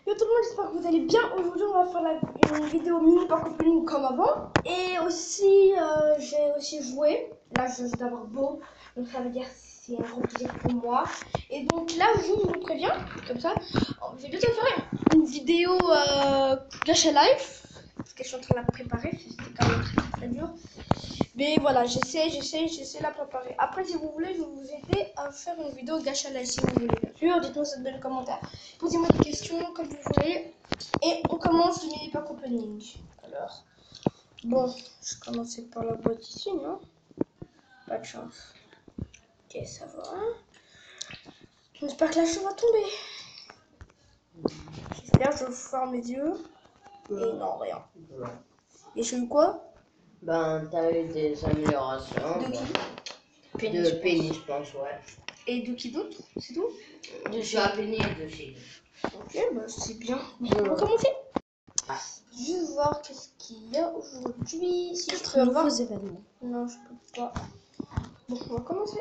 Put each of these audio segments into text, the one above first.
Yo tout le monde, j'espère que vous allez bien. Aujourd'hui on va faire une vidéo mini pack opening comme avant. Et aussi j'ai aussi joué. Là je joue d'abord beau, donc ça veut dire c'est un gros plaisir pour moi. Et donc là je vous préviens, comme ça, je vais bientôt faire une vidéo Gacha Life. Parce que je suis en train de la préparer, c'était quand même très dur. Mais voilà, j'essaie de la préparer. Après, si vous voulez, je vais vous aider à faire une vidéo Gacha Life si vous voulez, bien sûr. Dites-moi ça dans les commentaires. Posez-moi des questions comme vous voulez. Et on commence le mini pack opening. Alors, bon, je commençais par la boîte ici, non? Pas de chance. Ok, ça va. J'espère que la chose va tomber. J'espère, je vais voir mes yeux. Et non, rien. Et j'ai eu quoi? Ben, t'as eu des améliorations. De qui? De Penny, je pense, ouais. Et de qui d'autre? C'est tout? De chez Penny et de chez. Ok, bah c'est bien. On va commencer. Je vais voir qu'est-ce qu'il y a aujourd'hui. Si je peux avoir nouveaux événements. Non, je peux pas. Bon, on va commencer.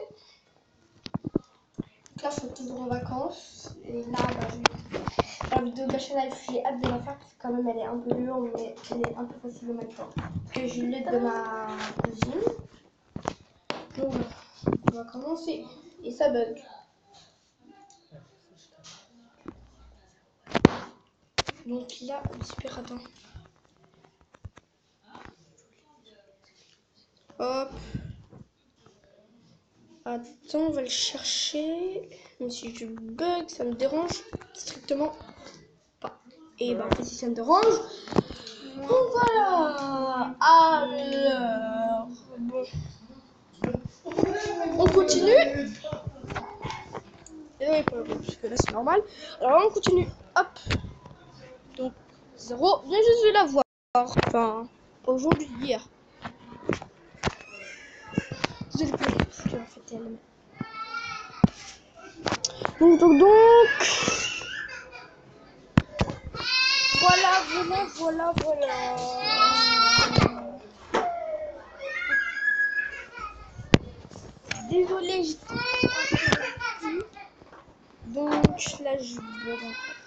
Donc là, je suis toujours en vacances. Et là, bah, la vidéo Gacha Life, j'ai hâte de la faire parce que quand même, elle est un peu dure, mais elle est un peu facile en même temps. Parce que j'ai l'aide de ma cousine. Donc, on va commencer. Et ça bug. Donc là, super, attends. Hop. Attends, on va le chercher. Même si je bug, ça me dérange strictement pas. Et bah, en fait, si ça me dérange. Donc voilà. Alors, bon. On continue. Et oui, parce que là, c'est normal. Alors, on continue. Hop. Donc, 0. Bien, je vais la voir. Enfin, aujourd'hui, hier. Désolé pour les coups, en fait, tellement. Donc. Voilà. Désolée, j'étais interrompue. Donc là, je bug encore.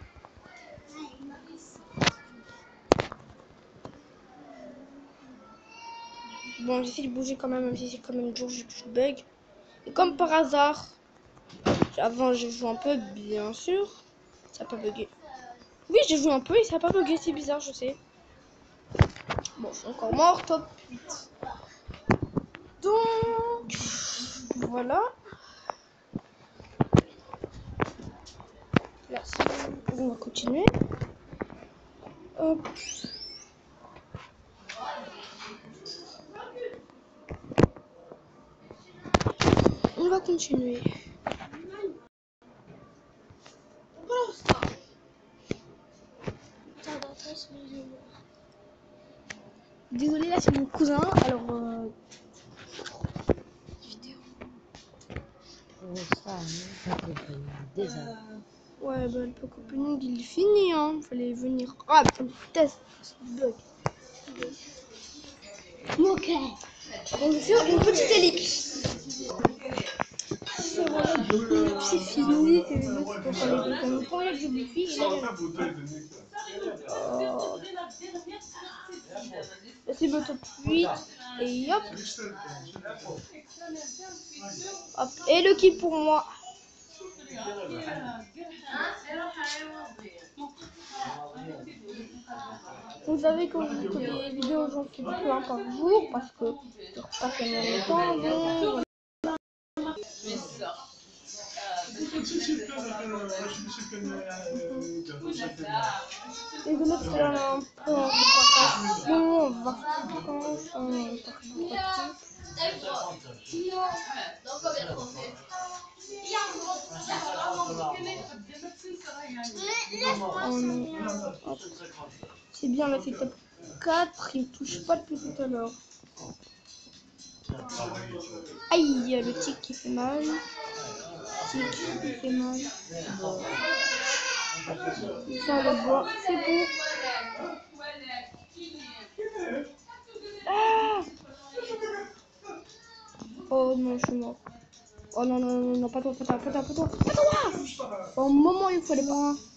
Bon, j'essaie de bouger quand même si c'est quand même dur, je bug. Et comme par hasard, avant j'ai joué un peu, bien sûr, ça n'a pas bugué. Oui, j'ai joué un peu et ça n'a pas bugué, c'est bizarre, je sais. Bon, je suis encore mort, top 8. Donc, voilà. Là, on va continuer. Hop. On va continuer. Désolé, là c'est mon cousin, alors ouais, bah le pack opening il est fini, hein. Fallait venir. Ah, putain, test, bug. Ok. On va faire une petite ellipse. C'est fini, c'est pour faire les deux. On prend les deux filles. C'est le top 8. Et hop. Hop. Et le kill pour moi. Vous savez que les vidéos j'en fais plein par jour parce que je ne pas tellement longtemps. Bon, les deux mecs sont un peu en préparation, en vacances, en c'est bien là, c'est top 4, il ne touche pas depuis tout à l'heure. Aïe, le tic qui fait mal. Tic qui fait mal. Ça le bois, c'est bon. Ah, oh non, je suis mort. Oh non, pas toi. Au moment, il fallait pas.